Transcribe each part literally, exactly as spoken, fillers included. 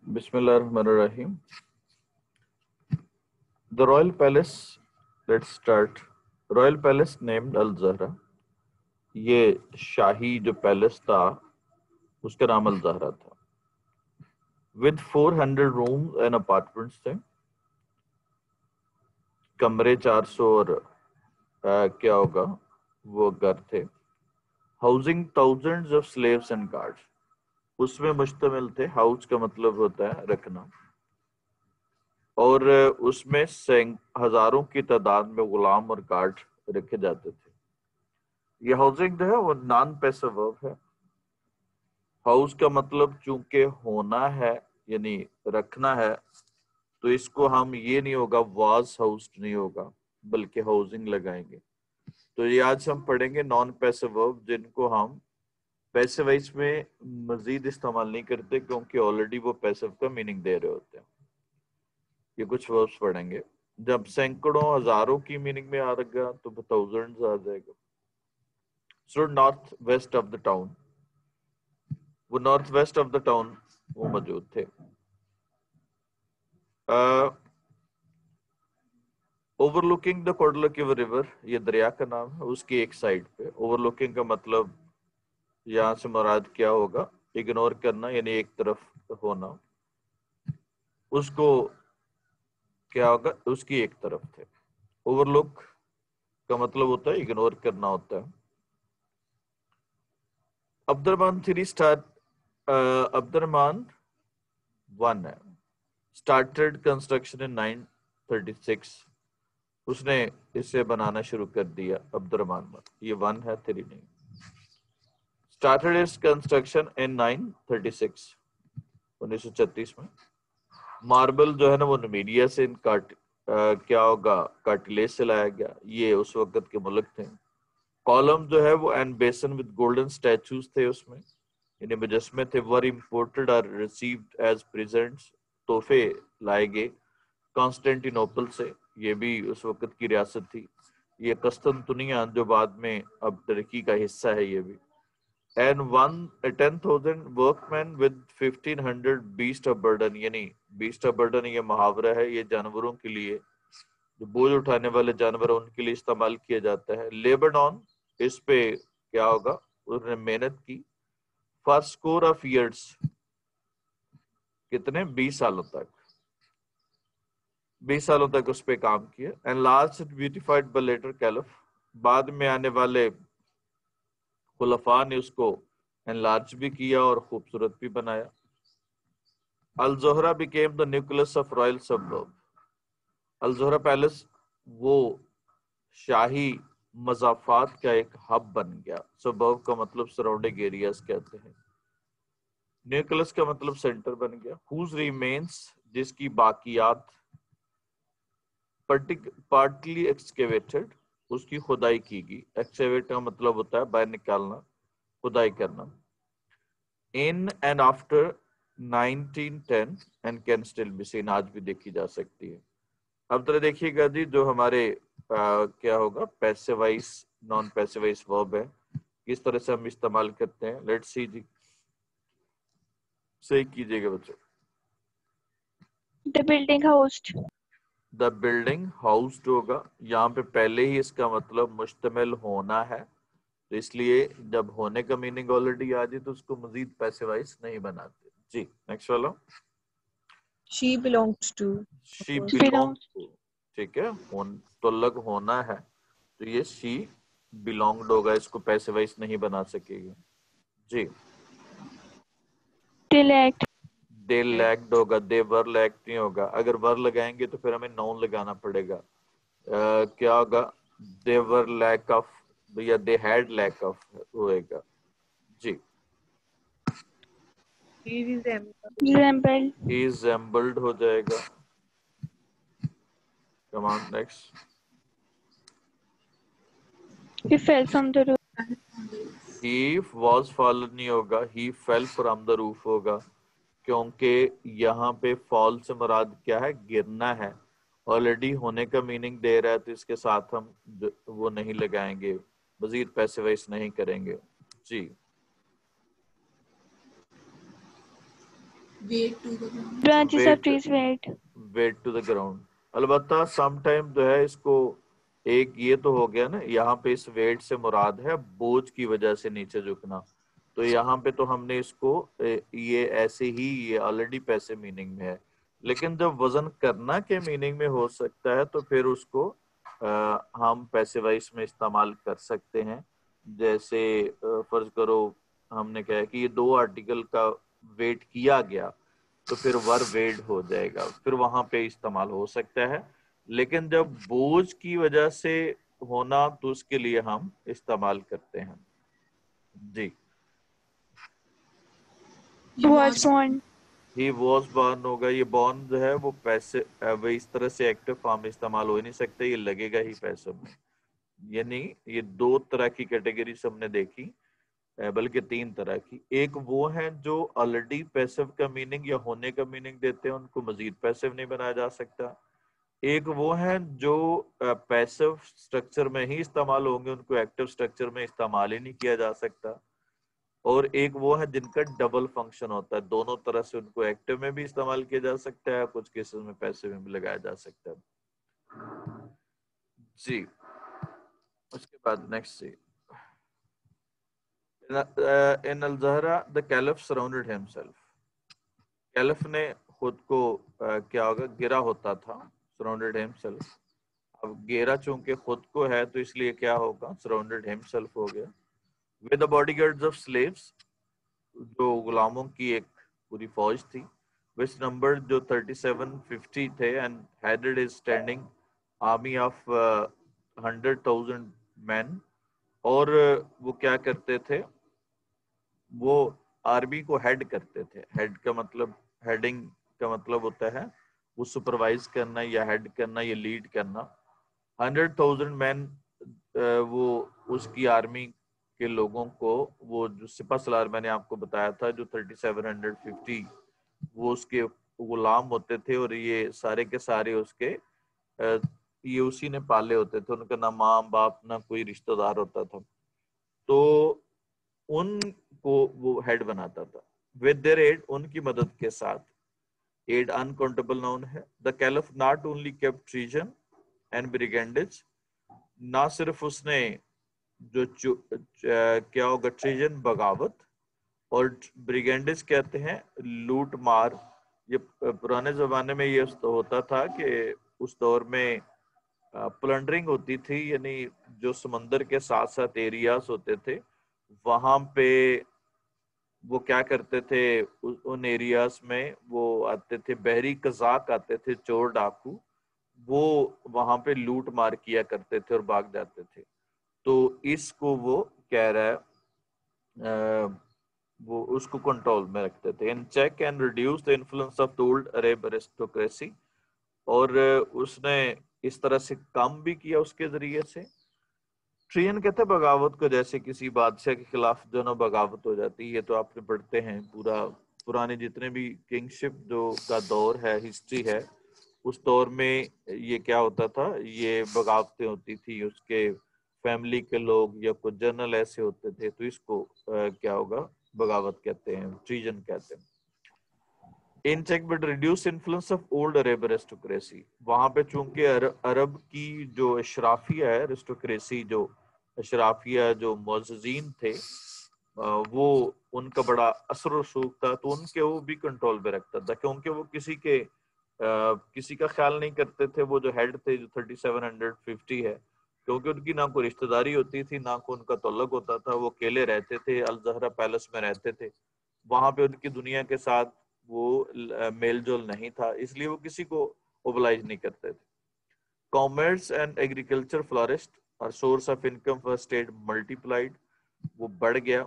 Bismillahirrahmanirrahim. The Royal Palace, let's start. Royal Palace named Al Zahra. ये शाही जो palace था उसका नाम अल ज़हरा था. With four hundred rooms and apartments थे. कमरे चार सौ और आ, क्या होगा वो घर थे. Housing thousands of slaves and guards. उसमें मुश्तमिल थे. हाउस का मतलब होता है रखना. और उसमें सैंक हजारों की तादाद में गुलाम और गार्ड रखे जाते थे. ये हाउसिंग जो है वो नॉन पैसिव वर्ब है. हाउस का मतलब चूंकि होना है यानी रखना है, तो इसको हम ये नहीं होगा वाज हाउस्ड नहीं होगा बल्कि हाउसिंग लगाएंगे. तो ये आज हम पढ़ेंगे नॉन पैसिव वर्ब जिनको हम पैसिव वॉइस में मजीद इस्तेमाल नहीं करते क्योंकि ऑलरेडी वो पैसिव का मीनिंग दे रहे होते हैं. ये कुछ वर्ब्स पढ़ेंगे. जब सैकड़ों हजारों की मीनिंग में आ रहेगा तो थाउजेंड्स आ जाएगा. So north west of the town, वो north west of the town वो मौजूद थे. ओवरलुकिंग द कोडलक्यू रिवर, ये दरिया का नाम है. उसकी एक साइड पे ओवरलुकिंग का मतलब यहाँ से मुराद क्या होगा, इग्नोर करना यानी एक तरफ होना. उसको क्या होगा, उसकी एक तरफ थे. ओवरलुक का मतलब होता है इग्नोर करना होता है. Abdurrahman three star Abdurrahman one है. Started construction in nine thirty six. उसने इसे बनाना शुरू कर दिया. अब्दुर्रहमान वन, ये वन है थ्री नहीं. स्टार्टेड इट्स कंस्ट्रक्शन इन नाइन थर्टी सिक्स, उन्नीस सौ छत्तीस में. मार्बल जो है ना वो नुमीडिया से इन काट आ, क्या होगा कार्टिलेज से लाया गया. ये उस वक्त के मुल्क थे. कॉलम जो है वो एंड बेसन विद गोल्डन स्टैचूज थे उसमें, यानी मुजस्मे थे. वर इम्पोर्टेड और रिसीव्ड एज प्रेजेंट्स, तोहफे लाए गए कॉन्स्टेंटिनोपल से. ये भी उस वक्त की रियासत थी. ये कस्तंतुनिया जो बाद में अब तुर्की का हिस्सा है ये भी. And one ten thousand workman with fifteen hundred beast of burden, यानी बीस्ट ऑफ बर्डन ये मुहावरा है, ये जानवरों के लिए जो बोझ उठाने वाले जानवर उनके लिए इस्तेमाल किया जाता है. लेबनान, इस पे क्या होगा उन्होंने मेहनत की. फॉर स्कोर ऑफ ईयर्स, कितने बीस सालों तक बीस सालों तक उस पे काम किया. And last beautified by later caliph, बाद में आने वाले खुलफा ने उसको एनलार्ज भी किया और खूबसूरत भी बनाया. Al Zahra became the nucleus of royal suburb. Al Zahra palace वो शाही मज़ाफात का एक हब बन गया. सबर्ब का मतलब सराउंडिंग एरियाज कहते हैं. न्यूक्लियस का मतलब सेंटर बन गया. हुज रिमेन्स, जिसकी बाकियात. पार्टली एक्सकेवेटेड, उसकी खुदाई की गई. एक्सकेवेट का मतलब होता है बाहर निकालना, खुदाई करना. In and after nineteen ten and can still be seen, आज भी देखी जा सकती है. अब तरह देखिएगा जी, जो हमारे आ, क्या होगा पैसिवाइज नॉन पैसिवाइज वर्ब है, किस तरह से हम इस्तेमाल करते हैं. लेट्स सी जी, सही कीजिएगा बच्चों. The building housed. The building housed होगा. यहाँ पे पहले ही इसका मतलब मुश्तमिल होना है, तो इसलिए जब होने का मीनिंग ऑलरेडी आ जाए तो उसको मजीद पैसिवाइज नहीं बनाते. जी नेक्स्ट वाला. She belongs to. She belongs to, ठीक है. होन तो अलग होना है, तो ये शी बिलोंग्ड होगा, इसको पैसिवाइज नहीं बना सकेगी. जी. They lacked. दे लैक्ड होगा, दे वर लैक्ड नहीं होगा. अगर वर लगाएंगे तो फिर हमें नाउन लगाना पड़ेगा. uh, क्या होगा, दे वर लैक ऑफ या दे हैड लैक ऑफ होएगा. जी. He resembled. Resembled. He resembled हो जाएगा. Come on next. He fell from the roof. he was fallen नहीं होगा, he fell from the roof होगा, क्योंकि यहाँ पे fall से मुराद क्या है, गिरना है. ऑलरेडी होने का मीनिंग दे रहा है तो इसके साथ हम वो नहीं लगाएंगे, मजीद पैसिवाइज नहीं करेंगे. जी. Weight to the ground. Branches of weight trees weight. weight to the ground. البتہ سم ٹائم جو ہے اس کو ایک یہ تو ہو گیا نا، یہاں پہ اس ویٹ سے مراد ہے بوجھ کی وجہ سے نیچے جھکنا، تو یہاں پہ تو ہم نے اس کو یہ ایسے ہی یہ آلریڈی پیسے میننگ میں ہے، لیکن جب وزن کرنا کے میننگ میں ہو سکتا ہے تو پھر اس کو ہم پیسے وائس میں استعمال کر سکتے ہیں. جیسے فرض کرو ہم نے کہا کہ یہ دو آرٹیکل کا ویٹ کیا گیا تو پھر ور ویڈ ہو جائے گا، پھر وہاں پہ استعمال ہو سکتا ہے. لیکن جب بوجھ کی وجہ سے ہونا تو اس کے لیے ہم استعمال کرتے ہیں. جی Was born. He was born ہوگا، یہ بورن جو ہے وہ پیسے وہ اس طرح سے ایکٹیو فارم استعمال ہو ہی نہیں سکتے، یہ لگے گا ہی پیسوں میں. یعنی یہ دو طرح کی کیٹیگریز ہم نے دیکھی، بلکہ تین طرح کی. ایک وہ ہیں جو آلریڈی پیسو کا میننگ یا ہونے کا میننگ دیتے ہیں، ان کو مزید پیسو نہیں بنایا جا سکتا. ایک وہ ہیں جو پیسو سٹرکچر میں ہی استعمال ہوں گے، ان کو ایکٹیو سٹرکچر میں استعمال ہی نہیں کیا جا سکتا. اور ایک وہ ہے جن کا ڈبل فنکشن ہوتا ہے، دونوں طرح سے ان کو ایکٹیو میں بھی استعمال کیا جا سکتا ہے، کچھ کیسز میں پیسے میں بھی لگایا جا سکتا ہے. جی اس کے بعد next see in al Zahra the caliph surrounded himself. Caliph نے خود کو کیا ہوگا گرا ہوتا تھا، surrounded himself. اب گیرا چونکہ خود کو ہے تو اس لیے کیا ہوگا surrounded himself ہو گیا. with the bodyguards of slaves، جو غلاموں کی ایک پوری فوج تھی، which number جو thirty-seven fifty تھے and headed his standing army of uh, one hundred thousand men. اور وہ کیا کرتے تھے، وہ آرمی کو ہیڈ کرتے تھے. ہیڈ کا مطلب ہیڈنگ کا مطلب ہوتا ہے وہ سپروائز کرنا یا ہیڈ کرنا یا لیڈ کرنا. ہنڈریڈ تھاؤزینڈ مین وہ اس کی آرمی کے لوگوں کو، وہ جو سپہ سالار میں نے آپ کو بتایا تھا جو تھرٹی سیون ہنڈریڈ ففٹی وہ اس کے غلام ہوتے تھے، اور یہ سارے کے سارے اس کے یہ اسی نے پالے ہوتے تھے، ان کا نہ ماں باپ نہ کوئی رشتہ دار ہوتا تھا، تو ان کو وہ ہیڈ بناتا تھا. with their aid، ان کی مدد کے ساتھ. aid uncountable noun ہے. the caliph not only kept treason and brigandage، نہ صرف اس نے جو چو, کیا ہوگا treason بغاوت، اور brigandage کہتے ہیں لوٹ مار. یہ پرانے زمانے میں یہ ہوتا تھا کہ اس دور میں پلنڈرنگ ہوتی تھی، یعنی جو سمندر کے ساتھ ساتھ ایریاز ہوتے تھے وہاں پہ وہ کیا کرتے تھے، ان ایریاز میں وہ آتے تھے، بحری قزاق آتے تھے، چور ڈاکو، وہ وہاں پہ لوٹ مار کیا کرتے تھے اور بھاگ جاتے تھے. تو اس کو وہ کہہ رہا ہے وہ اس کو کنٹرول میں رکھتے تھے. In check and reduce the influence of old Arab aristocracy, اور اس نے اس طرح سے کام بھی کیا اس کے ذریعے سے. ٹرین کہتے ہیں بغاوت کو، جیسے کسی بادشاہ کے خلاف جو نا بغاوت ہو جاتی ہے. یہ تو آپ نے پڑھتے ہیں پورا پرانے جتنے بھی کنگ شپ جو کا دور ہے، ہسٹری ہے، اس دور میں یہ کیا ہوتا تھا، یہ بغاوتیں ہوتی تھی. اس کے فیملی کے لوگ یا کچھ جنرل ایسے ہوتے تھے، تو اس کو کیا ہوگا بغاوت کہتے ہیں، ٹریجن کہتے ہیں. In check but reduce influence of old Arab aristocracy, وہاں پہ چونکہ عرب کی جو اشرافیہ ہے، ایرسٹوکریسی جو اشرافیہ جو معززین تھے، وہ ان کا بڑا اثر و رسوخ تھا، تو ان کے وہ بھی کنٹرول میں رکھتا تھا، کیونکہ وہ کسی کے کسی کا خیال نہیں کرتے تھے. وہ جو ہیڈ تھے جو تھرٹی سیون ہنڈریڈ ففٹی ہے، کیونکہ ان کی نہ کوئی رشتہ داری ہوتی تھی نہ کوئی ان کا تعلق ہوتا تھا، وہ اکیلے رہتے تھے، الزہرا پیلس میں رہتے تھے، وہاں پہ ان کی دنیا کے ساتھ وہ میل جول نہیں تھا، اس لیے وہ کسی کو اوبلائز نہیں کرتے تھے. کامرس اینڈ ایگریکلچر فلورسٹ اور source of income for state multiplied, وہ بڑھ گیا،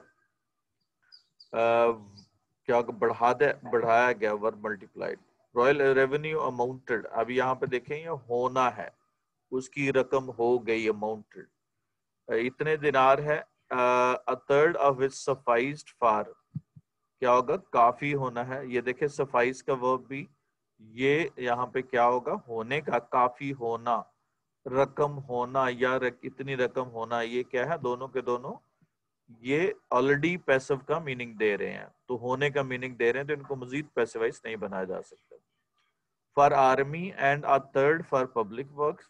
کیا بڑھا دے بڑھایا گیا were multiplied. Royal revenue amounted, اب یہاں پہ دیکھیں یہ ہونا ہے، اس کی رقم ہو گئی اماؤنٹڈ، اتنے دینار ہے. a third of which sufficed for، کیا ہوگا کافی ہونا ہے. یہ دیکھیں suffice کا verb بھی یہ یہاں پہ کیا ہوگا ہونے کا، کافی ہونا، رقم ہونا یا اتنی رقم ہونا، یہ کیا ہے دونوں کے دونوں یہ آلریڈی پیسو کا میننگ دے رہے ہیں, تو ہونے کا میننگ دے رہے ہیں, تو ان کو مزید پیسوائز نہیں بنایا جا سکتا. For army and a third for public works,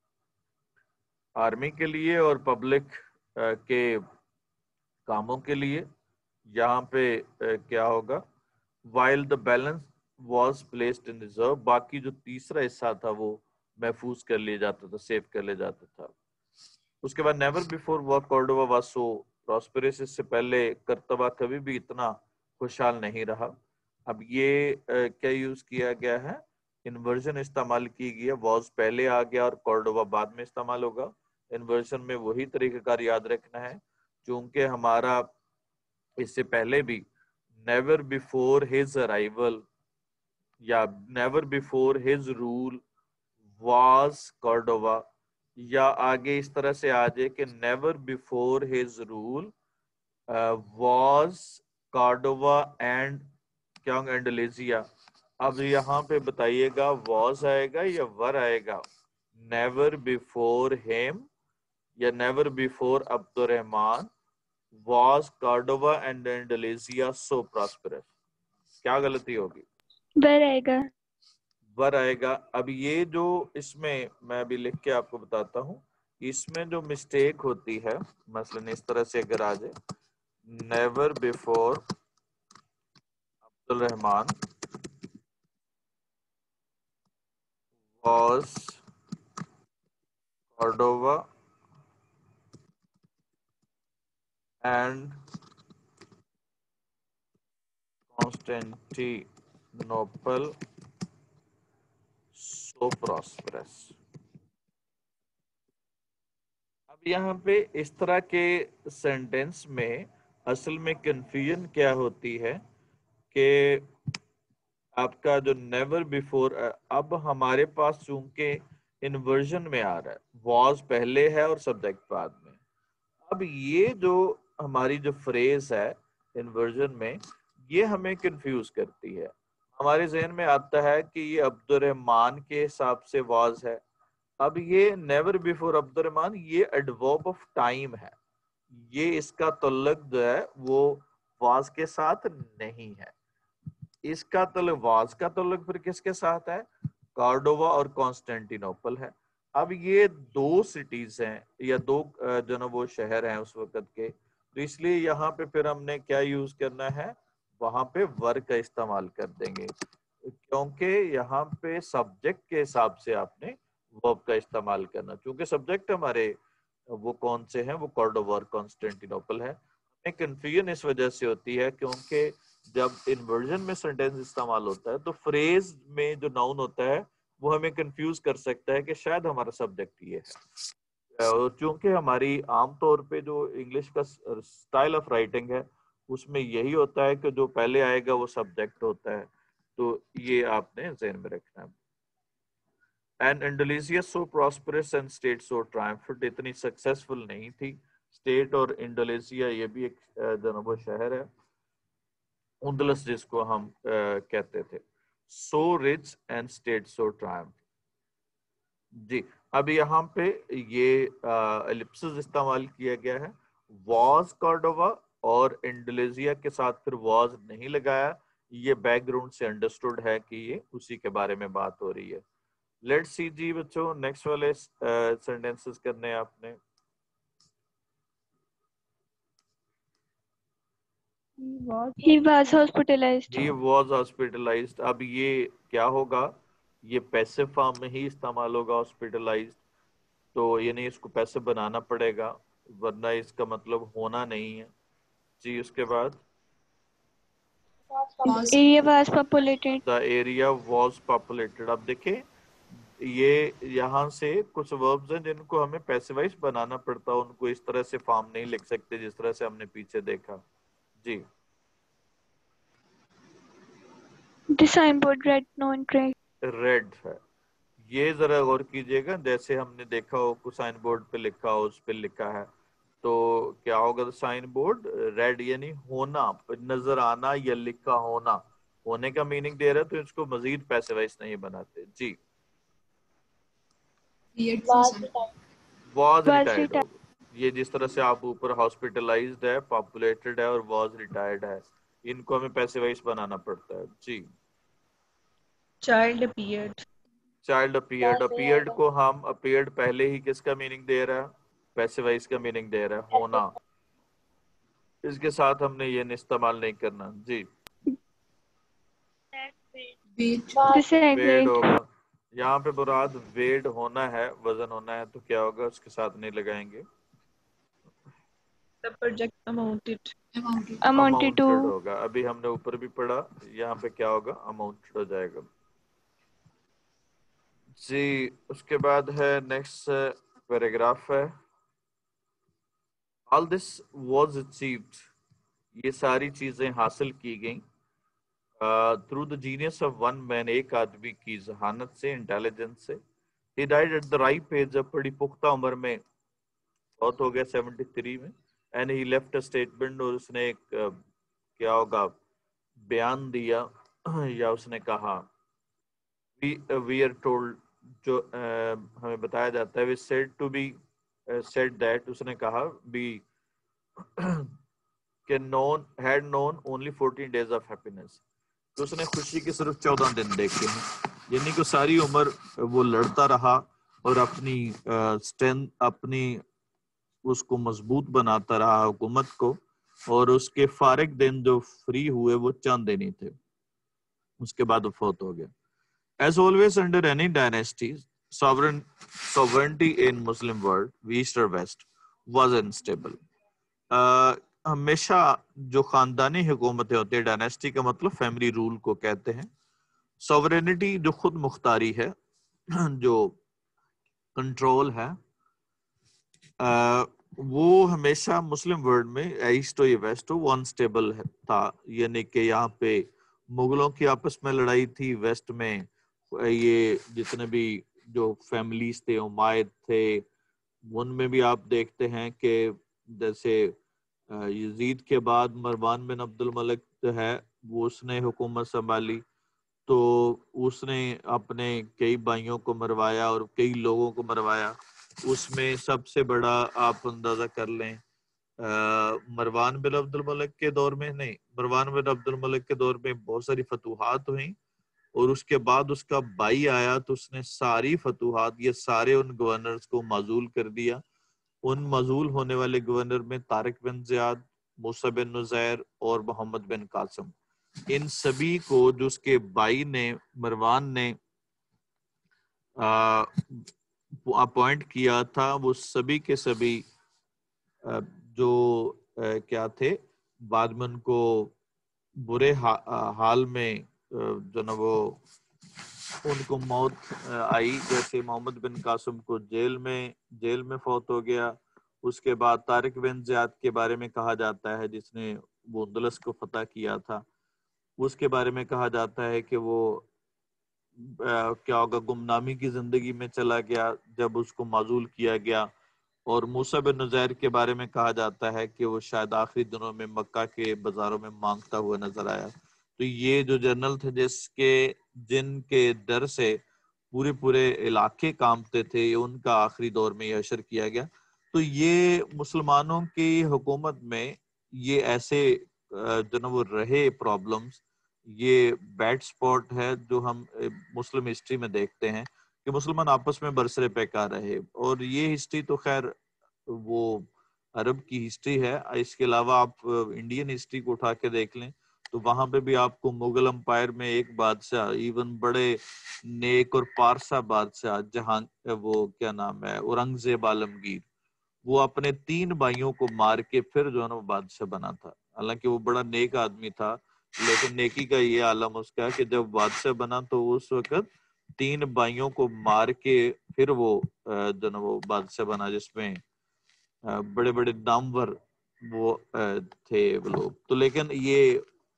army کے لیے اور پبلک کے کاموں کے لیے. یہاں پہ کیا ہوگا, while the balance was placed in reserve, باقی جو تیسرا حصہ تھا وہ محفوظ کر لیا جاتا تھا, سیو کر لیا جاتا تھا. اس کے بعد نیور بیفور وا کورڈووا واز سو پراسپرس, اس سے پہلے کرتبہ کبھی بھی اتنا خوشحال نہیں رہا. اب یہ کیا یوز کیا گیا ہے, انورژن استعمال کی گئی ہے, واز پہلے آ گیا اور کورڈووا بعد میں استعمال ہوگا. انورژن میں وہی طریقہ کار یاد رکھنا ہے, چونکہ ہمارا اس سے پہلے بھی نیور بیفور ہز ارائیول یا never before his rule was Cordova, یا آگے اس طرح سے آ جائے کہ never before his rule was Cordova and کیا انڈلیزیا. اب یہاں پہ بتائیے گا واز آئے گا یا ور آئے گا, نیور بیفور ہیم یا never before Abdur Rahman was Cordova and Andalusia so prosperous. کیا غلطی ہوگی؟ ور آئے گا. ور آئے گا. اب یہ جو اس میں میں ابھی لکھ کے آپ کو بتاتا ہوں, اس میں جو مسٹیک ہوتی ہے, مثلا اس طرح سے اگر آ جائے, never before Abdur Rahman was Cordova and Constantinople so prosperous. اب یہاں پہ اس طرح کے سینٹینس میں اصل میں کنفیوژن کیا ہوتی ہے کہ آپ کا جو نیور بیفور, اب ہمارے پاس چونکہ انورژن میں آ رہا ہے, واز پہلے ہے اور سبجیکٹ بعد میں. اب یہ جو ہماری جو فریز ہے انورژن میں, یہ ہمیں کنفیوز کرتی ہے. ہمارے ذہن میں آتا ہے کہ یہ عبد الرحمان کے حساب سے واز ہے. اب یہ نیور بیفور عبد الرحمان یہ ایڈورب آف ٹائم ہے, یہ اس کا تعلق جو ہے وہ واز کے ساتھ نہیں ہے. اس کا تعلق واز کا تعلق پھر کس کے ساتھ ہے, کارڈووا اور کانسٹینٹی نوپل ہے. اب یہ دو سٹیز ہیں یا دو جو نا وہ شہر ہیں اس وقت کے, تو اس لیے یہاں پہ پھر ہم نے کیا یوز کرنا ہے, وہاں پہ ور کا استعمال کر دیں گے, کیونکہ یہاں پہ سبجیکٹ کے حساب سے آپ نے ورب کا استعمال کرنا, چونکہ سبجیکٹ ہمارے وہ کون سے ہیں, وہ کارڈووا اور کانسٹینٹی نوپل ہے. کنفیوژن اس وجہ سے ہوتی ہے کیونکہ جب انورژن میں سینٹینس استعمال ہوتا ہے تو فریز میں جو ناؤن ہوتا ہے وہ ہمیں کنفیوز کر سکتا ہے کہ شاید ہمارا سبجیکٹ یہ ہے. اور چونکہ ہماری عام طور پہ جو انگلش کا سٹائل آف رائٹنگ ہے اس میں یہی ہوتا ہے کہ جو پہلے آئے گا وہ سبجیکٹ ہوتا ہے, تو یہ آپ نے ذہن میں رکھنا ہے. And Indonesia so prosperous and state so triumphant, اتنی سکسیسفل نہیں تھی اسٹیٹ, اور انڈونیشیا یہ بھی ایک جنوب شہر ہے, اندلس جس کو ہم کہتے تھے. So rich and state so triumph. جی اب یہاں پہ یہ ایلپسز استعمال کیا گیا ہے, واز کارڈووا اور انڈونیشیا کے ساتھ پھر واز نہیں لگایا. یہ بیک گراؤنڈ سے انڈرسٹوڈ ہے کہ یہ اسی کے بارے میں بات ہو رہی ہے. لیٹ سی جی بچوں نیکسٹ والے سینٹینسز کرنے آپ نے. He was hospitalized. He was hospitalized. اب یہ کیا ہوگا, یہ پیسو فارم میں ہی استعمال ہوگا ہاسپٹلائزڈ, تو یعنی اس کو پیسو بنانا پڑے گا ورنہ اس کا مطلب ہونا نہیں ہے. جی اس کے بعد Area was populated. the area was populated. اب دیکھیں یہ یہاں سے کچھ وربز ہیں جن کو ہمیں پیسیوائز بنانا پڑتا, ان کو اس طرح سے فارم نہیں لکھ سکتے جس طرح سے ہم نے پیچھے دیکھا. جی The signboard read no entry. Read ہے, یہ ذرا غور کیجئے گا, جیسے ہم نے دیکھا ہو کو سائن بورڈ پہ لکھا ہو, اس پہ لکھا ہے تو کیا ہوگا, سائن بورڈ ریڈ یعنی ہونا, نظر آنا یا لکھا ہونا, ہونے کا میننگ دے رہا ہے, تو اس کو مزید پیسیوائز نہیں بناتے. جی واز Was ریٹائرڈ retired. ہوگا. یہ جس طرح سے آپ اوپر ہاسپٹلائزڈ ہے, پاپولیٹڈ ہے اور واز ریٹائرڈ ہے, ان کو ہمیں پیسے وائز بنانا پڑتا ہے. جی Child appeared. Child appeared, appeared کو ہم اپیئرڈ پہلے ہی کس کا میننگ دے رہا ہے, پیسے وائز کا میننگ دے رہا ہے, ہونا. اس کے ساتھ ہم نے یہ استعمال نہیں کرنا. جی Weight. Weighed Decided. ہوگا یہاں پہ مراد ویڈ ہونا ہے, وزن ہونا ہے, تو کیا ہوگا, اس کے ساتھ نہیں لگائیں گے. The project amounted. Amounted اماؤنٹڈ to. ہوگا. ابھی ہم نے اوپر بھی پڑھا, یہاں پہ کیا ہوگا, اماؤنٹڈ ہو جائے گا. جی اس کے بعد ہے نیکسٹ پیراگراف ہے, all this was achieved, یہ ساری چیزیں حاصل کی گئیں through the genius of one man, ایک آدمی کی ذہانت سے, انٹیلیجنس سے. He died at the ripe age, جب بڑی پختہ عمر میں بہت ہو گیا, سیونٹی تھری میں. And he left a statement, اور اس نے ایک کیا ہوگا بیان دیا, یا اس نے کہا, وی آر ٹولڈ, جو ہمیں بتایا جاتا ہے, we said to be said that, اس نے کہا بھی کہ none had known only fourteen days of happiness, تو اس نے خوشی کے صرف چودہ دن دیکھے ہیں. یعنی کہ ساری عمر وہ لڑتا رہا اور اپنی اسٹرینتھ, اپنی اس کو مضبوط بناتا رہا حکومت کو, اور اس کے فارغ دن جو فری ہوئے وہ چند دن ہی تھے, اس کے بعد وہ فوت ہو گیا. As always under any dynasty, sovereign sovereignty in Muslim world, East or West, was unstable. Uh, ہمیشہ جو خاندانی حکومتیں ہوتی ہیں, ڈائنیسٹی کا مطلب فیملی رول کو کہتے ہیں. سوورینٹی جو خود مختاری ہے, جو کنٹرول ہے, uh, وہ ہمیشہ مسلم ورلڈ میں ایسٹ ہو یا ویسٹ ہو وہ انسٹیبل تھا. یعنی کہ یہاں پہ مغلوں کی آپس میں لڑائی تھی, ویسٹ میں یہ جتنے بھی جو فیملیز تھے, امائد تھے, ان میں بھی آپ دیکھتے ہیں کہ جیسے یزید کے بعد مروان بن عبد الملک جو ہے وہ اس نے حکومت سنبھالی, تو اس نے اپنے کئی بھائیوں کو مروایا اور کئی لوگوں کو مروایا. اس میں سب سے بڑا آپ اندازہ کر لیں, مروان بن عبد الملک کے دور میں, نہیں مروان بن عبد الملک کے دور میں بہت ساری فتوحات ہوئیں, اور اس کے بعد اس کا بھائی آیا تو اس نے ساری فتوحات, یہ سارے ان گورنرز کو معزول کر دیا. ان معزول ہونے والے گورنر میں طارق بن زیاد, موسیٰ بن نزیر اور محمد بن قاسم, ان سبھی کو جو اس کے بھائی نے مروان نے اپوائنٹ کیا تھا, وہ سبھی کے سبھی جو کیا تھے, بعد میں ان کو برے حال میں جو نا وہ ان کو موت آئی. جیسے محمد بن قاسم کو جیل میں جیل میں فوت ہو گیا. اس کے بعد طارق بن زیاد کے بارے میں کہا جاتا ہے, جس نے وہ اندلس کو فتح کیا تھا, اس کے بارے میں کہا جاتا ہے کہ وہ کیا ہوگا گمنامی کی زندگی میں چلا گیا جب اس کو معزول کیا گیا. اور موسیٰ بن نزیر کے بارے میں کہا جاتا ہے کہ وہ شاید آخری دنوں میں مکہ کے بازاروں میں مانگتا ہوا نظر آیا. تو یہ جو جنرل تھے جس کے جن کے ڈر سے پورے پورے علاقے کانپتے تھے, ان کا آخری دور میں یہ حشر کیا گیا. تو یہ مسلمانوں کی حکومت میں یہ ایسے جو نا وہ رہے پرابلمز, یہ بیڈ سپاٹ ہے جو ہم مسلم ہسٹری میں دیکھتے ہیں کہ مسلمان آپس میں برسرے پیکار رہے. اور یہ ہسٹری تو خیر وہ عرب کی ہسٹری ہے, اس کے علاوہ آپ انڈین ہسٹری کو اٹھا کے دیکھ لیں تو وہاں پہ بھی آپ کو مغل امپائر میں ایک بادشاہ, ایون بڑے نیک اور پارسا بادشاہ جہاں وہ کیا نام ہے اورنگزیب عالمگیر, وہ اپنے تین بھائیوں کو مار کے پھر جو ہے نا وہ بادشاہ بنا تھا. حالانکہ وہ بڑا نیک آدمی تھا, لیکن نیکی کا یہ عالم اس کا کہ جب بادشاہ بنا تو اس وقت تین بھائیوں کو مار کے پھر وہ جو نا وہ بادشاہ بنا, جس میں بڑے بڑے نامور وہ تھے وہ لوگ. تو لیکن یہ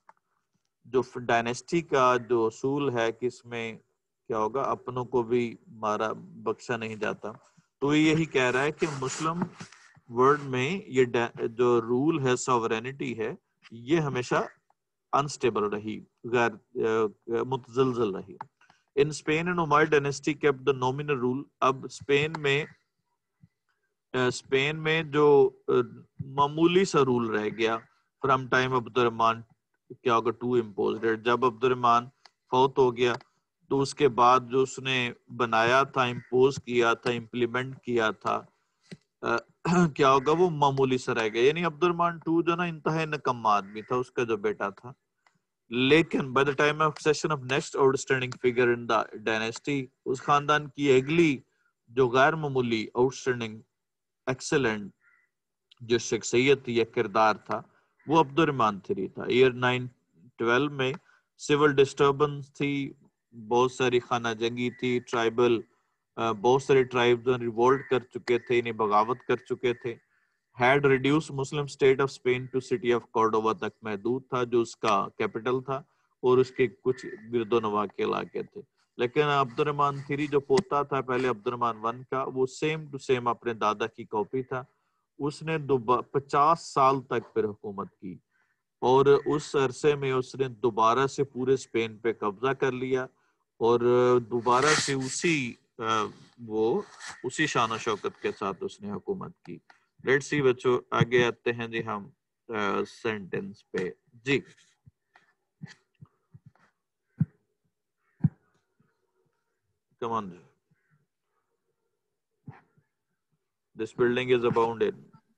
جو ڈائنیسٹی کا جو اصول ہے کہ اس میں کیا ہوگا, اپنوں کو بھی مارا بخشا نہیں جاتا. تو یہی کہہ رہا ہے کہ مسلم ورلڈ میں یہ جو رول ہے, سوورینٹی ہے, یہ ہمیشہ انسٹیبل رہی, غیر متزلزل رہی. In Spain and Umayyad dynasty kept the nominal rule. اب اسپین میں اسپین میں جو معمولی سا رول رہ گیا فرام ٹائم عبد الرحمان کیا ہوگا ٹو امپوزڈ. جب عبد الرحمان فوت ہو گیا تو اس کے بعد جو اس نے بنایا تھا، امپوز کیا تھا، امپلیمنٹ کیا تھا، کیا ہوگا وہ معمولی سا رہ گیا. یعنی عبد الرحمان ٹو جو نا انتہائی نکما آدمی تھا، اس کا جو بیٹا تھا. لیکن by the time of session of next outstanding figure in the dynasty, اس خاندان کی اگلی جو غیر معمولی آؤٹ اسٹینڈنگ ایکسلنٹ جو شخصیت یا کردار تھا وہ عبد الرحمان تھری تھا. ایئر نائن ٹویلو میں سول ڈسٹربنس تھی، بہت ساری خانہ جنگی تھی، ٹرائبل بہت سارے ٹرائبز ریوولٹ کر چکے تھے، انہیں بغاوت کر چکے تھے. Had reduced Muslim state of Spain to city of Cordoba تک محدود تھا جو اس کا کیپٹل تھا اور اس کے کچھ گرد و نواح کے علاقے تھے. لیکن عبد الرحمان تھری جو پوتا تھا پہلے عبد الرحمان ون کا، وہ سیم ٹو سیم اپنے دادا کی کاپی تھا. اس نے پچاس سال تک پھر حکومت کی اور اس عرصے میں اس نے دوبارہ سے پورے اسپین پہ قبضہ کر لیا اور دوبارہ سے اسی وہ اسی شان و شوکت کے ساتھ اس نے حکومت کی. لیٹس سی بچوں آگے آتے ہیں جی ہم سینٹنس پہ. جی come on. This building is abounded.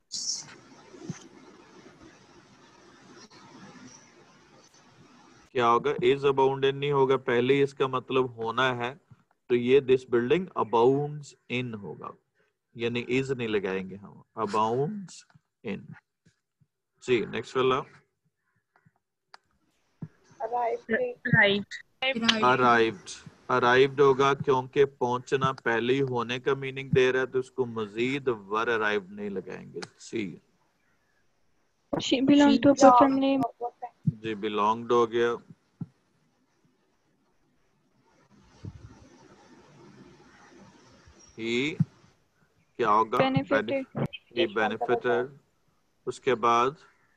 کیا ہوگا؟ is abounded نہیں ہوگا، پہلے اس کا مطلب ہونا ہے تو یہ this building abounds in ہوگا، یعنی is نہیں لگائیں گے ہم، abounds in. جی نیکسٹ والا Right. arrived. arrived ہوگا کیونکہ پہنچنا پہلے ہی ہونے کا میننگ دے رہا ہے تو اس کو مزید ور arrived نہیں لگائیں گے. سی She belonged to a poor family. G belonged ہو گیا. ہی کیا ہوگا؟ Benefited. ہی benefited. اس کے بعد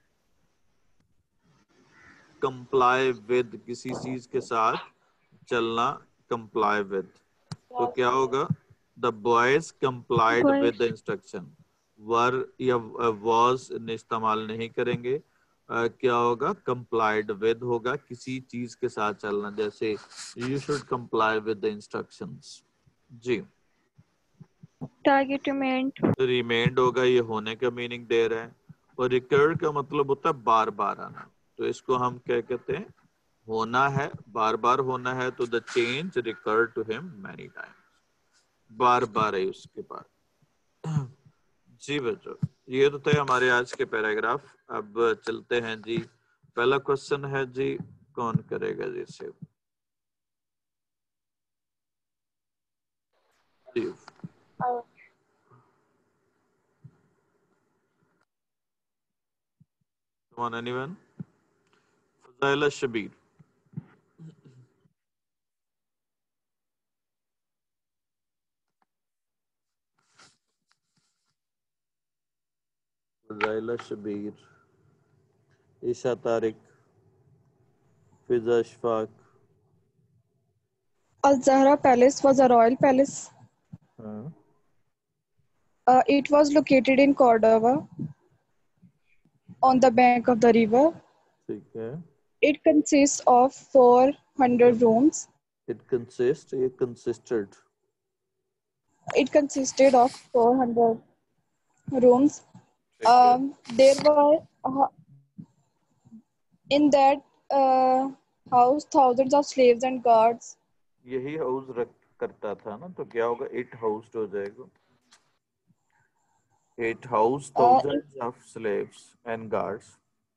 comply with کسی چیز کے ساتھ چلنا، comply with تو کیا ہوگا؟ the boys complied Boys. with the instruction. were یا was نے استعمال نہیں کریں گے. uh, کیا ہوگا؟ complied with ہوگا کسی چیز کے ساتھ چلنا، جیسے you should comply with the instructions. جی Target remained. ریمینڈ ہوگا، یہ ہونے کا میننگ دے رہا ہے. اور ریکرڈ کا مطلب ہوتا ہے بار بار آنا، تو اس کو ہم کیا کہتے ہیں؟ ہونا ہے، بار بار ہونا ہے تو the change recurred to him many times. بار بار ہے اس کے بعد. جی بچوں یہ تو تھے ہمارے آج کے پیراگراف. اب چلتے ہیں جی، پہلا کوشچن ہے جی کون کرے گا جی سے؟ جی Come on, anyone? فضائل شبیر. فضائل شبیر، عیشا طارق، فضا Ashfaq. Al Zahra Palace was a royal palace. ہاں Uh, it was located in Cordoba on the bank of the river. ٹھیک ہے. It consists of four hundred rooms. It consists یہ consisted. It consisted of four hundred rooms. ٹھیک ہے. Um, there were uh, in that uh, house thousands of slaves and guards. یہی house رکھ کرتا تھا نا، تو کیا ہوگا؟ اٹ ہاؤسڈ ہو جائے گا. It house Uh, it, thousands of slaves and guards.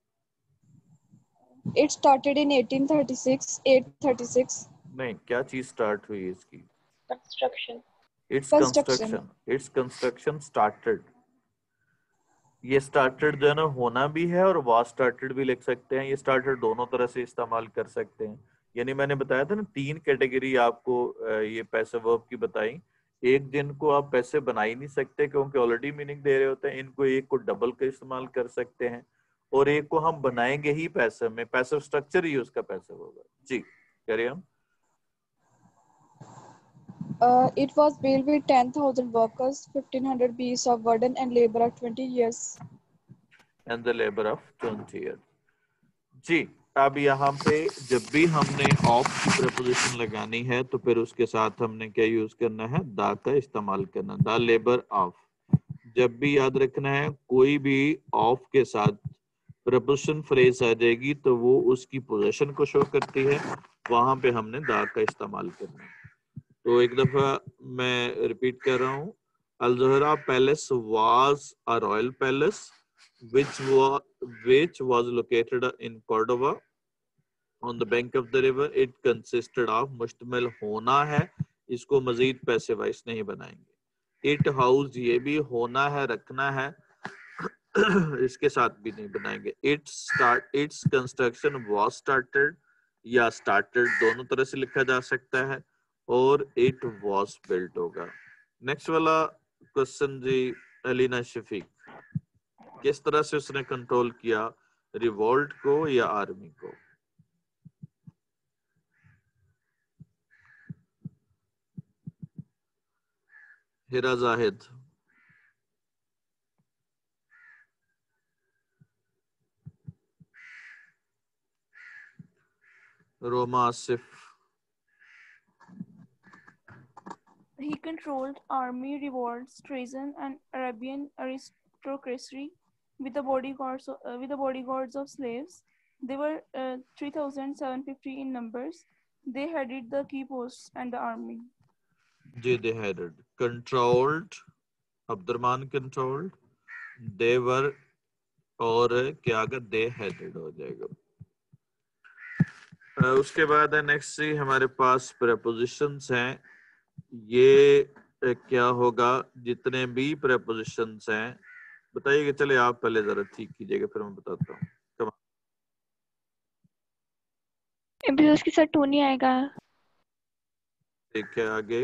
it started in eighteen thirty-six. eight thirty-six. نہیں، کیا چیز سٹارٹ ہوئی اس کی؟ Construction. Its Construction. Construction. Its construction started. یہ سٹارٹڈ جو ہے نا ہونا بھی ہے اور واز سٹارٹڈ بھی لکھ سکتے ہیں. یہ سٹارٹڈ دونوں طرح سے استعمال کر سکتے ہیں. یعنی میں نے بتایا تھا نا تین کیٹیگری آپ کو یہ پیسے ورب کی بتائی. ایک جن کو آپ پیسے بنا ہی نہیں سکتے کیونکہ آلریڈی میننگ دے رہے ہوتے ہیں، ان کو ایک کو ڈبل کا استعمال کر سکتے ہیں، اور ایک کو ہم بنائیں گے ہی پیسے میں، پیسے سٹرکچر ہی اس کا پیسے ہوگا. جی کہہ رہے ہم Uh, it was built with ten thousand workers, fifteen hundred beasts of burden, and labor of twenty years. And the labor of twenty years. जी, अब यहाँ पे जब भी हमने ऑफ की प्रपोजिशन लगानी है तो फिर उसके साथ हमने क्या यूज करना है, दा का इस्तेमाल करना, द लेबर ऑफ। जब भी याद रखना है कोई भी ऑफ के साथ प्रपोजिशन फ्रेज आ जाएगी तो वो उसकी पोजीशन को शो करती है, वहां पे हमने दा का इस्तेमाल करना है। तो एक दफा मैं रिपीट कर रहा हूँ, al Zahra palace was a royal palace which was which was located in Cordoba on the bank of the river. It consisted of मुश्तमिल होना है, इसको मजीद पैसे वाइस नहीं बनाएंगे। It house ये भी होना है, रखना है, इसके साथ भी नहीं बनाएंगे। It start its construction was started या started दोनों तरह से लिखा जा सकता है, और it was built होगा। नेक्स्ट वाला क्वेश्चन जी अलीना शफीक, किस तरह से उसने कंट्रोल किया, रिवोल्ट को या आर्मी को? Hira Zahid, Roma Asif, He controlled army, revolts, treason, and Arabian aristocracy with the bodyguards of, uh, with the bodyguards of slaves. They were uh, three thousand seven hundred fifty in numbers. They headed the key posts and the army. जी, they headed, controlled, Abdurrahman controlled, they were, और क्या अगर they headed हो जाएगा। uh, उसके बाद है next सी, हमारे पास prepositions हैं, ये uh, क्या होगा, जितने भी prepositions हैं बताइएगा। चले आप पहले जरा ठीक कीजिएगा, फिर मैं बताता हूँ। एम्बियस के साथ टू नहीं आएगा। ठीक है, आगे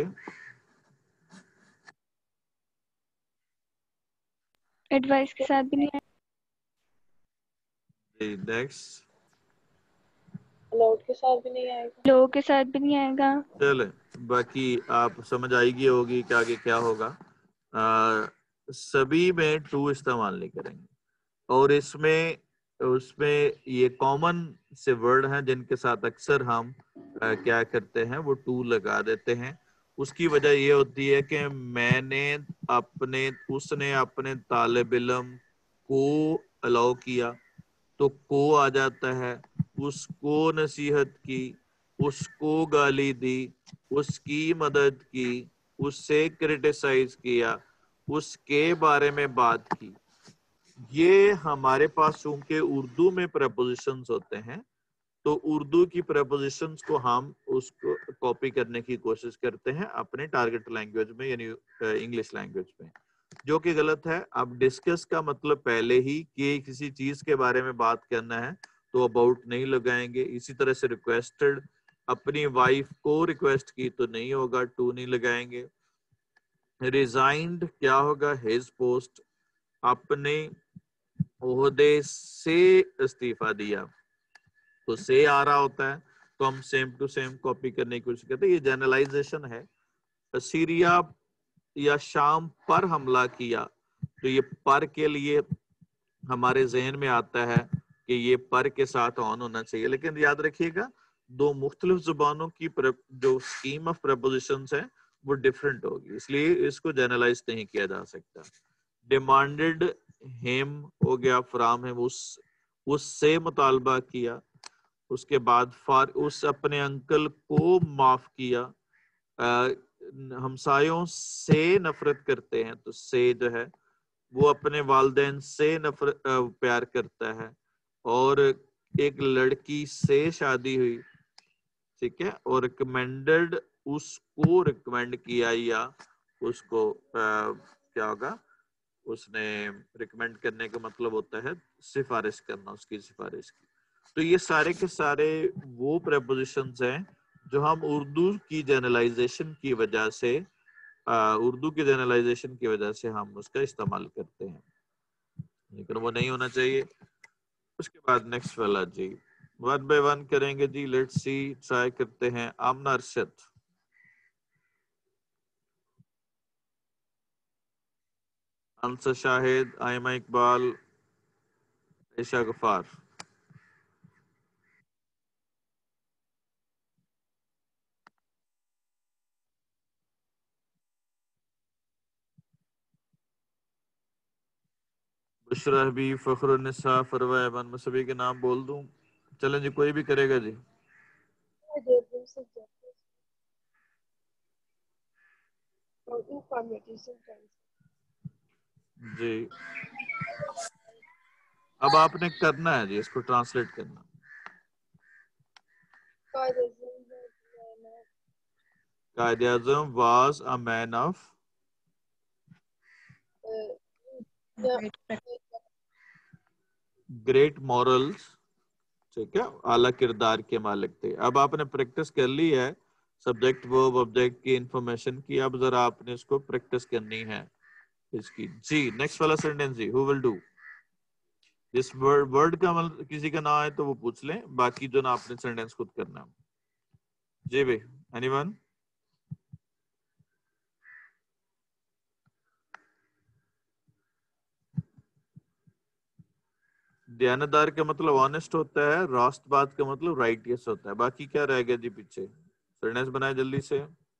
एडवाइस के साथ भी नहीं आएगा। नेक्स्ट अलाउड के साथ भी नहीं आएगा। लोगों के साथ भी नहीं आएगा। चले, बाकी आप समझ आएगी होगी कि आगे क्या होगा। आ, सभी में टू इस्तेमाल नहीं करेंगे, और इसमें उसमें ये कॉमन से वर्ड हैं जिनके साथ अक्सर हम आ, क्या करते हैं, वो टू लगा देते हैं। उसकी वजह ये होती है कि मैंने अपने उसने अपने तालिब इल्म को अलाउ किया तो को आ जाता है, उसको नसीहत की, उसको गाली दी, उसकी मदद की, उससे क्रिटिसाइज किया, उसके बारे में बात की। ये हमारे पास चूंकि उर्दू में प्रपोजिशंस होते हैं तो उर्दू की प्रपोजिशंस को हम उसको कॉपी करने की कोशिश करते हैं अपने टारगेट लैंग्वेज में, यानी इंग्लिश लैंग्वेज में, जो कि गलत है। अब डिस्कस का मतलब पहले ही कि किसी चीज के बारे में बात करना है तो अबाउट नहीं लगाएंगे। इसी तरह से रिक्वेस्टेड, अपनी वाइफ को रिक्वेस्ट की तो नहीं होगा, टू नहीं लगाएंगे। रिजाइंड क्या होगा, हिज पोस्ट, अपने ओहदे से इस्तीफा दिया तो से आ रहा होता है तो हम सेम टू सेम कॉपी करने की कोशिश करते हैं। ये जनरलाइजेशन है। सीरिया या शाम पर हमला किया तो ये पर के लिए हमारे जहन में आता है कि ये पर के साथ ऑन होना चाहिए, लेकिन याद रखिएगा दो मुख्तलिफ जुबानों की जो स्कीम ऑफ प्रपोजिशंस है वो डिफरेंट होगी, इसलिए इसको जनरलाइज नहीं किया जा सकता। डिमांडेड हिम हो गया, फ्राम हिम उस उससे मुतालबा किया। उसके बाद फार उस अपने अंकल को माफ किया। आ, हमसायों से नफरत करते हैं तो से जो है वो अपने वालिदैन से नफरत प्यार करता है, और एक लड़की से शादी हुई, ठीक है, और रिकमेंडेड उसको रिकमेंड किया या उसको आ, क्या होगा, उसने रिकमेंड करने का मतलब होता है सिफारिश करना, उसकी सिफारिश की। तो ये सारे के सारे वो प्रपोजिशंस हैं जो हम उर्दू की जनरलाइजेशन की वजह से आ, उर्दू की जनरलाइजेशन की वजह से हम उसका इस्तेमाल करते हैं, लेकिन वो नहीं होना चाहिए। उसके बाद नेक्स्ट वाला जी, वन बाय वन करेंगे जी। लेट्स सी, ट्राई करते हैं। आमना अरशद, انصر شاہد, آئمہ اقبال, عائشہ غفار. بشرا حبیب, فخر النساء, فروہ ایمن. میں سبھی کے نام بول دوں؟ چلیں جی, کوئی بھی کرے گا جی. جی اب آپ نے کرنا ہے جی, اس کو ٹرانسلیٹ کرنا. Quaid Azam was a man of great morals, ٹھیک ہے, اعلیٰ کردار کے مالک تھے. اب آپ نے پریکٹس کر لی ہے سبجیکٹ ورب آبجیکٹ کی انفارمیشن کی, اب ذرا آپ نے اس کو پریکٹس کرنی ہے اس کی. جی نیکسٹ والا سینٹینس جی, ہو ول ڈو. جس ورڈ کا کسی کا نام ہے تو وہ پوچھ لیں, باقی جو نا آپ نے سینٹینس خود کرنا ہے. جی بھائی, اینی ون؟ دیانتدار کا مطلب آنےسٹ ہوتا ہے, راست بات کا مطلب رائٹیس ہوتا ہے. باقی کیا رہ گیا جی پیچھے؟ سینٹینس بنائے جلدی سے.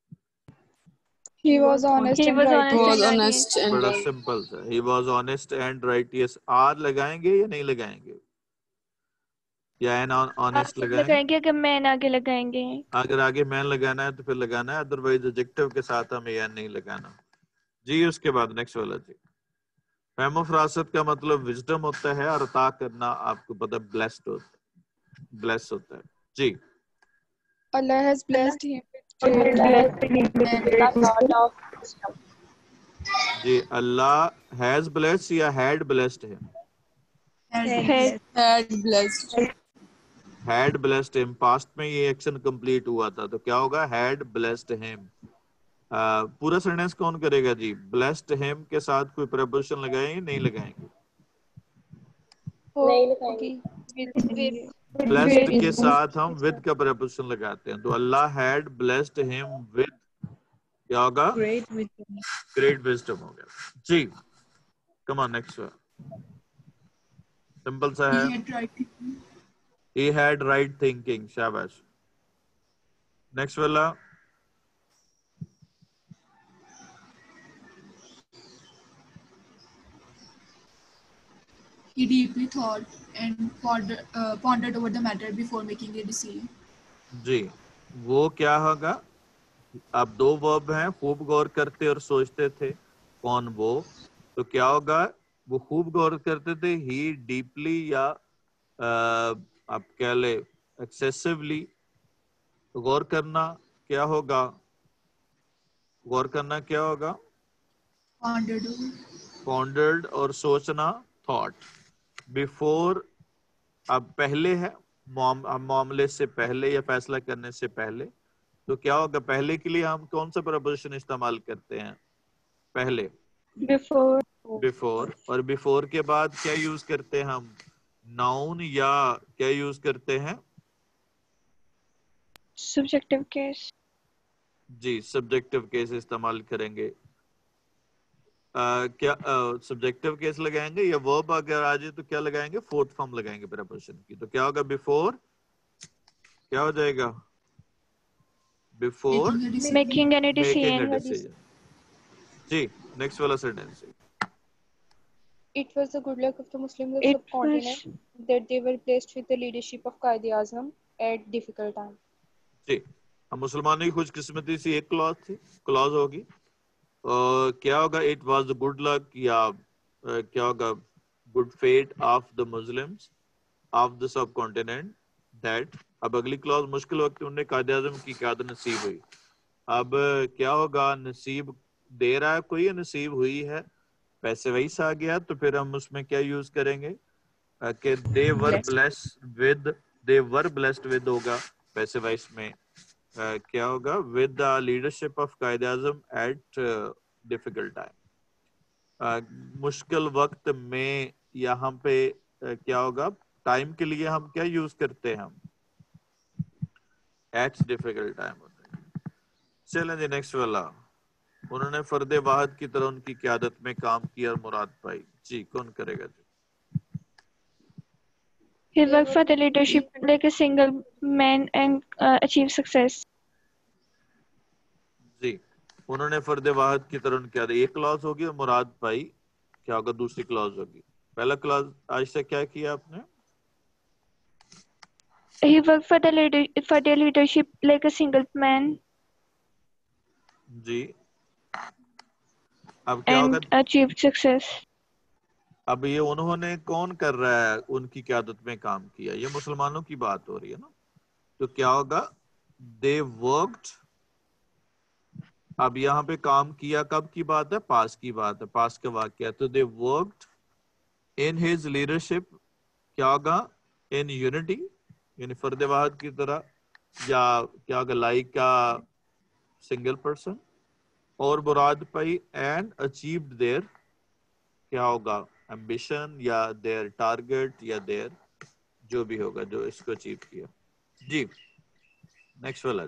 He was honest He and was righteous. honest was and righteous. honest and بڑا right. سمپل تھا. He was honest and righteous. R لگائیں گے یا نہیں لگائیں گے, یا این آنےسٹ آپ لگائیں گے؟ لگائیں گے کہ مین آگے لگائیں گے؟ اگر آگے مین لگانا ہے تو پھر لگانا ہے, ادروائز ایڈجیکٹو کے ساتھ ہمیں یا نہیں لگانا. جی اس کے بعد نیکسٹ والا جی. فہم و فراست کا مطلب وزڈم ہوتا ہے, اور عطا کرنا آپ کو پتہ بلیسڈ ہوتا ہے, بلیس ہوتا ہے. جی Allah has blessed him with great جی اللہ ہیز بلیسڈ یا ہیڈ بلیسڈ ہے؟ Head. Had blessed. Had blessed him. Past میں یہ ایکشن کمپلیٹ ہوا تھا تو کیا ہوگا؟ ہیڈ بلیسڈ ہم. پورا سینٹینس کون کرے گا جی؟ بلیسڈ ہم کے ساتھ کوئی پریپوزیشن لگائیں گے نہیں لگائیں گے؟ نہیں لگائیں گے. with بلیسڈ کے ساتھ ہم ود کا پریپوزیشن لگاتے ہیں, تو Allah had blessed him with کیا ہوگا؟ Great wisdom. گریٹ وزڈم ہو گیا. جی کم آن نیکسٹ. سمپل سا ہے. He had right thinking. He had right thinking. شاباش. نیکسٹ والا. He deeply thought and pondered, uh, pondered over the matter before making a decision. جی وہ کیا ہوگا؟ اب دو ورب ہیں, خوب غور کرتے اور سوچتے تھے. کون؟ وہ. تو کیا ہوگا؟ وہ خوب غور کرتے تھے. ہی ڈیپلی یا آپ کہہ لیں ایکسیسولی. غور کرنا کیا ہوگا؟ غور کرنا کیا ہوگا؟ Pondered over. پونڈرڈ, اور سوچنا تھاٹ. بیفور اب پہلے ہے, معاملے سے پہلے یا فیصلہ کرنے سے پہلے. تو کیا ہوگا؟ پہلے کے لیے ہم کون سا پریپوزیشن استعمال کرتے ہیں؟ پہلے Before. بیفور. اور بیفور کے بعد کیا یوز کرتے ہیں ہم؟ ناؤن یا کیا یوز کرتے ہیں؟ Subjective case. جی سبجیکٹو کیس استعمال کریں گے. آ, کیا سبجیکٹو کیس لگائیں گے, یا ورب اگر آ جائے تو کیا لگائیں گے؟ فورتھ فارم لگائیں گے پریپوزیشن کی. تو کیا ہوگا؟ بیفور کیا ہو جائے گا؟ Before Making a decision. Making any making a decision. Decision. جی نیکسٹ والا sentence. It was the good luck of the Muslim It subcontinent was that they were blessed with the leadership of Qaid-e-Azam at difficult time. جی ہم مسلمانوں کی خوش قسمتی سی ایک class تھی, کلاس ہوگی. اور کیا ہوگا؟ اٹ واز گڈ لک, یا کیا ہوگا؟ Good fate of the Muslims of the sub continent. That اگلی کلاس مشکل وقت انہیں قائد اعظم کی قیادت نصیب ہوئی. اب کیا ہوگا؟ نصیب دے رہا ہے کوئی, نصیب ہوئی ہے, پیسے ویس آ گیا, تو پھر ہم اس میں کیا یوز کریں گے کہ they were blessed with, they were blessed with ہوگا پیسے وائس میں. uh, کیا ہوگا؟ With the leadership of Quaid Azam at difficult time. مشکل وقت میں یہاں پہ uh, کیا ہوگا؟ ٹائم کے لیے ہم کیا یوز کرتے ہیں؟ ہم ایٹ ڈیفیکلٹ ٹائم ہوتا ہے. چلیں جی نیکسٹ والا. انہوں نے فرد واحد کی طرح ان کی قیادت میں کام کیا اور مراد پائی. جی کون کرے گا؟ جی He worked for the leadership like a single man and uh, achieved success. جی انہوں نے فرد واحد کی طرح ان کی قیادت. ایک کلاس ہوگی اور مراد پائی کیا ہوگا؟ دوسری کلاس ہوگی. پہلا کلاس آج سے کیا کیا آپ نے؟ He worked for the leader for the leadership like a single man جی اب کیا ہوگا؟ and achieved success. اب یہ انہوں نے کون کر رہا ہے ان کی قیادت میں کام کیا؟ یہ مسلمانوں کی بات ہو رہی ہے نا. تو کیا ہوگا؟ they worked. اب یہاں پہ کام کیا کب کی بات ہے؟ پاس کی بات ہے، پاس کا واقعہ. تو they worked in his leadership. کیا ہوگا؟ in unity یعنی فرد واحد کی طرح، یا کیا ہوگا لائک کا سنگل پرسن. اور مراد پائی اینڈ اچیوڈ دیئر کیا ہوگا؟ ایمبیشن یا دیئر ٹارگیٹ یا دیئر جو بھی ہوگا جو اس کو اچیو کیا. جی نیکسٹ والا.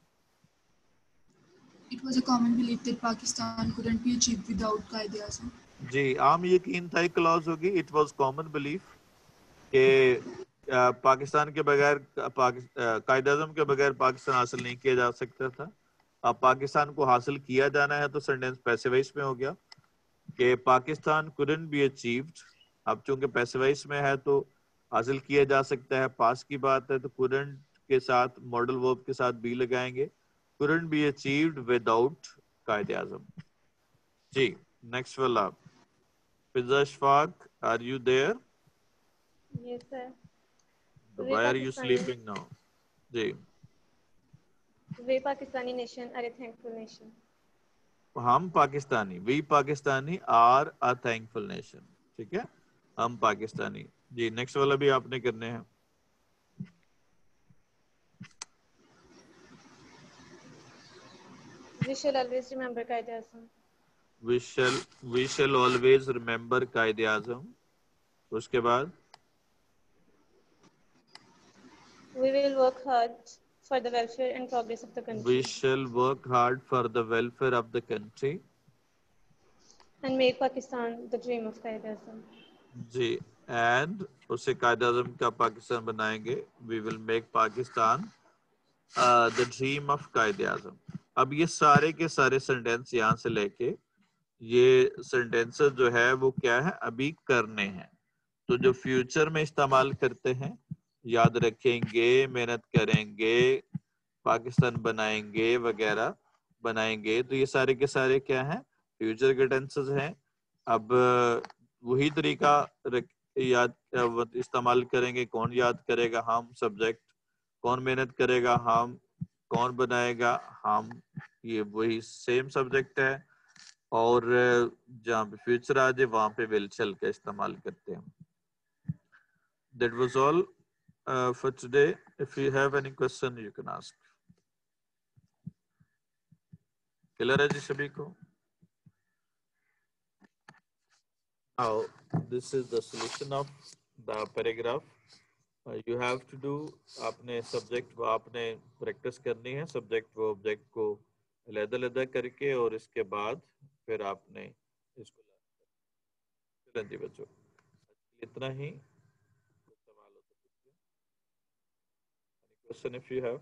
It was a common belief that Pakistan couldn't be achieved without Qaid-e-Azam. جی عام یقین تھا، ایک کلاس ہوگی. اٹ واز کامن بلیف کہ پاکستان کے بغیر قائد اعظم کے بغیر پاکستان حاصل نہیں کیا جا سکتا تھا. اب پاکستان کو حاصل کیا جانا ہے تو سینٹینس پیسے وائس میں ہو گیا کہ پاکستان couldn't be achieved. اب چونکہ پیسے وائس میں ہے تو حاصل کیا جا سکتا ہے، پاس کی بات ہے تو couldn't کے ساتھ ماڈل ورب کے ساتھ بھی لگائیں گے. couldn't be achieved without Quaid Azam. G next والا. فضا Ashfaq are you there? Yes, sir. Why are you sleeping now? G We Pakistani nation are a thankful nation. ہم Pakistani we Pakistani are a thankful nation. ٹھیک ہے ہم پاکستانی. جی نیکسٹ والا بھی آپ نے کرنے ہیں. We shall always remember Qaid-e-Azam. we shall we shall always remember Quaid Azam. اس کے بعد We will work hard for the welfare and progress of the we country shall work hard for the welfare of the country. and make Pakistan the dream of Qaid-e-Azam. جی and اسے قائد اعظم کا پاکستان بنائیں گے. We will make Pakistan the dream of Quaid Azam. اب یہ سارے کے سارے سینٹینس یہاں سے لے کے یہ سینٹینس جو ہے وہ کیا ہے؟ ابھی کرنے ہیں. تو جو فیوچر میں استعمال کرتے ہیں یاد رکھیں گے، محنت کریں گے، پاکستان بنائیں گے وغیرہ بنائیں گے. تو یہ سارے کے سارے کیا ہیں؟ فیوچر کے ٹینسز ہیں. اب وہی طریقہ یاد استعمال کریں گے. کون یاد کرے گا؟ ہم. سبجیکٹ کون محنت کرے گا؟ ہم. کون بنائے گا؟ ہم. یہ وہی سیم سبجیکٹ ہے. اور جہاں پہ فیوچر آ جائے وہاں پہ ول چل کے استعمال کرتے ہیں. That was all uh, for today. If you have any question you can ask. Clear ہے جی سبھی کو؟ Now this is the solution of the paragraph. Uh, you have to do آپ نے سبجیکٹ آپ نے پریکٹس کرنی ہے سبجیکٹ و آبجیکٹ کو علیحدہ علیحدہ کر کے، اور اس کے بعد پھر آپ نے اس کو چلیں جی بچوں اتنا ہی. سوال ہو تو پوچھیے. Any question if you have?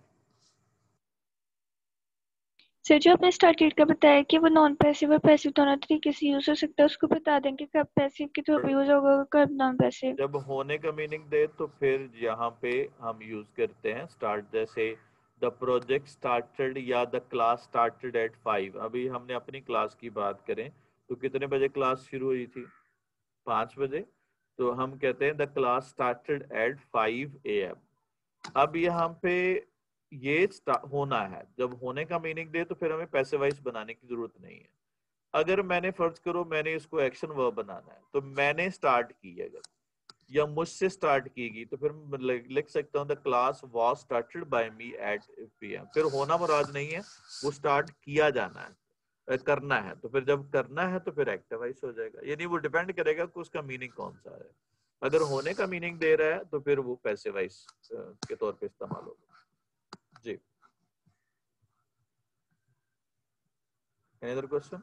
سر جو آپ نے اسٹارٹ کا بتایا کہ وہ نان پیسو اور پیسو دونوں طریقے سے یوز ہو سکتا ہے، اس کو بتا دیں کہ کب پیسو کے طور پہ یوز ہوگا کب نان پیسو. جب ہونے کا میننگ دے تو پھر یہاں پہ ہم یوز کرتے ہیں اسٹارٹ. جیسے دا پروجیکٹ اسٹارٹڈ یا the class started at five. ابھی ہم نے اپنی کلاس کی بات کریں تو کتنے بجے کلاس شروع ہوئی تھی؟ پانچ بجے. تو ہم کہتے ہیں the class started at five A M. اب یہاں پہ یہ ہونا ہے. جب ہونے کا میننگ دے تو پھر ہمیں پیسے وائز بنانے کی ضرورت نہیں ہے. اگر میں نے فرض کرو میں نے اس کو ایکشن ورب بنانا ہے تو میں نے اسٹارٹ کی اگر یا مجھ سے اسٹارٹ کی گئی تو پھر لکھ سکتا ہوں the class was started by me at P M. پھر ہونا مراد نہیں ہے، وہ اسٹارٹ کیا جانا ہے، کرنا ہے. تو پھر جب کرنا ہے تو پھر ایکٹیوائز ہو جائے گا. یعنی وہ ڈیپینڈ کرے گا کہ اس کا میننگ کون سا ہے. اگر ہونے کا میننگ دے رہا ہے تو پھر وہ پیسے وائز کے طور پہ استعمال ہوگا. جی Any other question?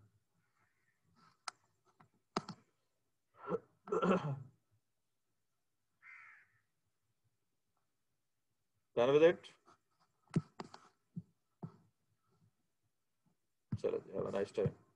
Done with it? Chalo, have a nice time.